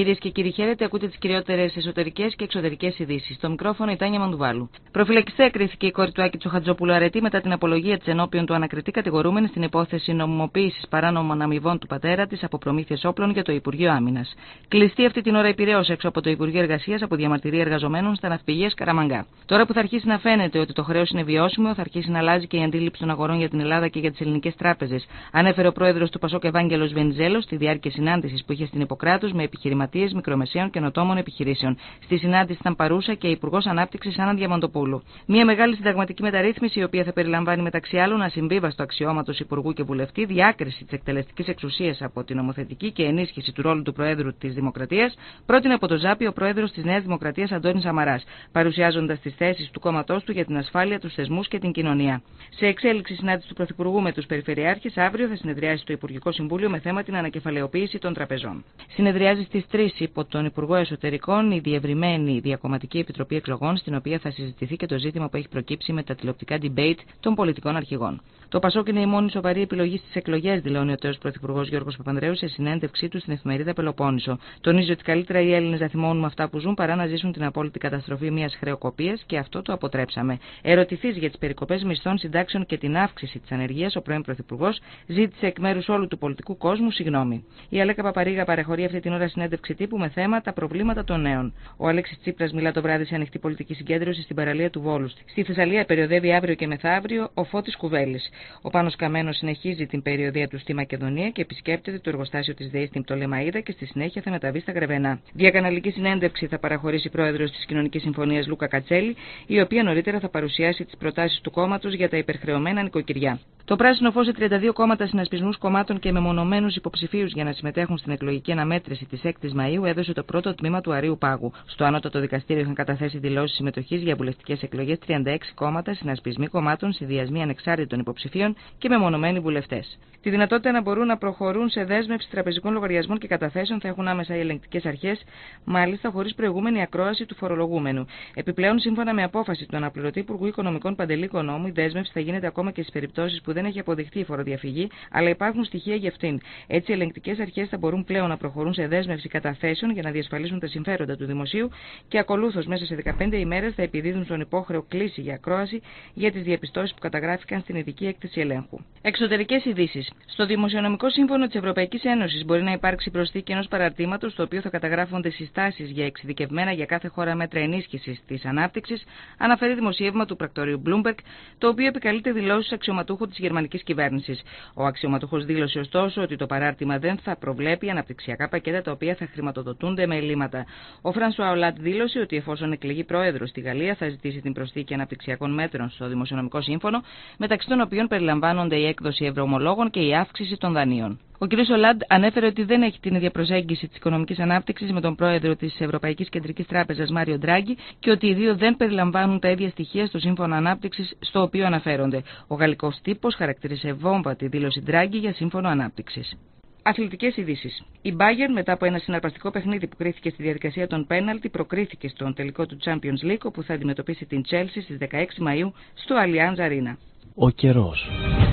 Κυρίες και κύριοι, χαίρετε. Ακούτε τις κυριότερες εσωτερικές και εξωτερικές ειδήσεις. Στο μικρόφωνο η Τάνια Μανδουβάλου. Προφυλακιστέα κρίθηκε η κόρη του Άκη Τσοχατζόπουλου αρετή μετά την απολογία της ενώπιον του ανακριτή κατηγορούμενη στην υπόθεση νομιμοποίησης παράνομων αμοιβών του πατέρα της από προμήθειες όπλων για το Υπουργείο Άμυνας. Κλειστή αυτή την ώρα η Πειραιώς έξω από το Υπουργείο Εργασίας από διαμαρτυρία εργαζομένων στα ναυπηγεία Καραμαγκά. Τώρα που θα αρχίσει να φαίνεται ότι το χρέος είναι βιώσιμο, θα αρχίσει να αλλάζει και η αντίληψη των αγορών για την Ελλάδα και για τις ελληνικές τράπεζες, ανέφερε ο πρόεδρος του Πασόκ Ευάγγελος Βενιζέλος στη διάρκεια συνάντησης που είχε στην Ιπποκράτους με επιχειρηματίες μικρομεσαίων και καινοτόμων επιχειρήσεων. Στη συνάντηση ήταν παρούσα και η Υπουργός Ανάπτυξης Άννα Διαμαντοπούλου. Μια μεγάλη συνταγματική μεταρρύθμιση, η οποία θα περιλαμβάνει μεταξύ άλλων ασυμβίβαστο αξιώματος Υπουργού και Βουλευτή, διάκριση της εκτελεστικής εξουσίας από την νομοθετική και ενίσχυση του ρόλου του Προέδρου της Δημοκρατίας, πρότεινε από το ΖΑΠΗ ο Πρόεδρος της Νέας Δημοκρατίας Αντώνης Σαμαράς, παρουσιάζοντας τις θέσεις του κόμματός του για την ασφάλεια, τους θεσμούς και την κοινωνία. Σε εξέλιξη συνάντηση του Πρωθυπουργού με τους Περιφερειάρχες, αύριο θα συνεδριάσει το Υπουργικό Συμβούλιο με θέμα την ανακεφαλαιοποίηση των τραπεζών. Συνεδριάζει στις 3 υπό τον Υπουργό Εσωτερικών η διευρυμένη Διακομματική Επιτροπή Εκλογών, στην οποία θα συζητηθεί και το ζήτημα που έχει προκύψει με τα τηλεοπτικά debate των πολιτικών αρχηγών. Το Πασόκ είναι η μόνη σοβαρή επιλογή στις εκλογές, δηλώνει ο τέος Πρωθυπουργός Γιώργος Παπανδρέου σε συνέντευξή του στην εφημερίδα Πελοπόννησο. Τονίζει ότι καλύτερα οι Έλληνες να θυμώνουν με αυτά που ζουν παρά να ζήσουν την απόλυτη καταστροφή μιας χρεοκοπίας και αυτό το αποτρέψαμε. Ερωτηθείς για τις περικοπές μισθών, συντάξεων και την αύξηση της ανεργίας, ο πρώην Πρωθυπουργός ζήτησε εκ μέρους όλου του πολιτικού κόσμου συγγνώμη. Η Αλέκα Παπαρίγα παρεχωρεί αυτή την ώρα συνέντευξη τύπου με θέμα τα προβλήματα των νέων. Ο Αλέξης Τσίπρας μιλά το βράδυ σε ανοιχτή πολιτική συγκέντρωση στην παραλία του Βόλου. Στη Θεσσαλία περιοδεύει αύριο και μεθαύριο ο Φώτης Κουβέλης. Ο Πάνος Καμένος συνεχίζει την περιοδεία του στη Μακεδονία και επισκέπτεται το εργοστάσιο της ΔΕΗ στην Πτολεμαΐδα και στη συνέχεια θα μεταβεί στα Γρεβενά. Διακαναλική συνέντευξη θα παραχωρήσει η πρόεδρος της Κοινωνικής Συμφωνίας Λούκα Κατσέλη, η οποία νωρίτερα θα παρουσιάσει τις προτάσεις του κόμματος για τα υπερχρεωμένα νοικοκυριά. Το πράσινο φως σε 32 κόμματα, συνασπισμούς κομμάτων και μεμονωμένους υποψηφίους για να συμμετέχουν στην εκλογική αναμέτρηση της 6ης Μαΐου έδωσε το πρώτο τμήμα του Αρείου Πάγου. Στο Ανώτατο Δικαστήριο είχαν καταθέσει δηλώσεις συμμετοχής για βουλευτικές εκλογές 36 κόμματα, συνασπισμοί κομμάτων, συνδυασμοί ανεξάρτητων υποψηφίων και μεμονωμένοι βουλευτές. Τη δυνατότητα να μπορούν να προχωρούν σε δέσμευση τραπεζικών λογαριασμών και καταθέσεων θα έχουν άμεσα οι ελεγκτικές αρχές, μάλιστα χωρίς προηγούμενη ακρόαση του φορολογούμενου. Επιπλέον, σύμφωνα με απόφαση του αναπληρωτή Υπουργού Οικονομικών Παντελή Οικονόμου, η δέσμευση θα γίνεται ακόμα και στις περιπτώσεις που δεν έχει αποδειχθεί η φοροδιαφυγή, αλλά υπάρχουν στοιχεία για αυτήν. Έτσι, οι ελεγκτικές αρχές θα μπορούν πλέον να προχωρούν σε δέσμευση καταθέσεων για να διασφαλίσουν τα συμφέροντα του δημοσίου και ακολούθως μέσα σε 15 ημέρες θα επιδίδουν στον υπόχρεο κλήση για ακρόαση για τις διαπιστώσεις που καταγράφηκαν στην ειδική έκθεση ελέγχου. Εξωτερικές ειδήσεις. Στο Δημοσιονομικό Σύμφωνο της Ευρωπαϊκής Ένωσης μπορεί να υπάρξει προσθήκη ενός παραρτήματος, στο οποίο θα καταγράφονται συστάσεις για εξειδικευμένα για κάθε χώρα μέτρα ενίσχυσης της ανάπτυξης, αναφέρει δημοσίευμα του πρακτορείου Bloomberg, το οποίο επικαλείται δηλώσεις αξιωματούχου της γερμανικής κυβέρνησης. Ο αξιωματούχος δήλωσε ωστόσο ότι το παράρτημα δεν θα προβλέπει αναπτυξιακά πακέτα τα οποία θα χρηματοδοτούνται με ελλείμματα. Ο Φρανσουά Ολάντ δήλωσε ότι εφόσον εκλεγεί πρόεδρος στη Γαλλία θα ζητήσει την προσθήκη αναπτυξιακών μέτρων στο Δημοσιονομικό Σύμφωνο, μεταξύ των οποίων περιλαμβάνονται η έκδοση ευρωομολόγων και η αύξηση των δανείων. Ο κ. Ολάντ ανέφερε ότι δεν έχει την ίδια προσέγγιση της οικονομικής ανάπτυξης με τον πρόεδρο της Ευρωπαϊκής Κεντρικής Τράπεζας Μάριο Ντράγκη και ότι οι δύο δεν περιλαμβάνουν τα ίδια στοιχεία στο σύμφωνο ανάπτυξης στο οποίο αναφέρονται. Ο γαλλικός τύπος χαρακτήρισε βόμβα τη δήλωση Ντράγκη για σύμφωνο ανάπτυξης. Αθλητικές ειδήσεις. Η Bayern, μετά από ένα συναρπαστικό παιχνίδι που κρίθηκε στη διαδικασία των πέναλτι, προκρίθηκε στον τελικό του Champions League, όπου θα αντιμετωπίσει την Chelsea στις 16 Μαΐου στο Allianz Arena. Ο καιρός.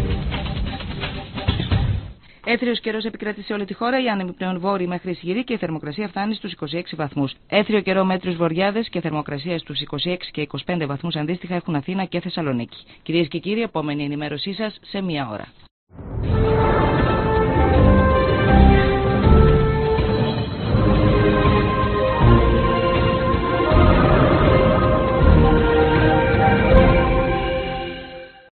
Έθριος καιρός επικρατεί σε όλη τη χώρα, οι άνεμοι πλέον βόρειοι μέχρι ισχυροί και η θερμοκρασία φτάνει στους 26 βαθμούς. Έθριο καιρό μέτριους βορειάδες και θερμοκρασία στους 26 και 25 βαθμούς αντίστοιχα έχουν Αθήνα και Θεσσαλονίκη. Κυρίες και κύριοι, επόμενη ενημέρωσή σας σε μία ώρα.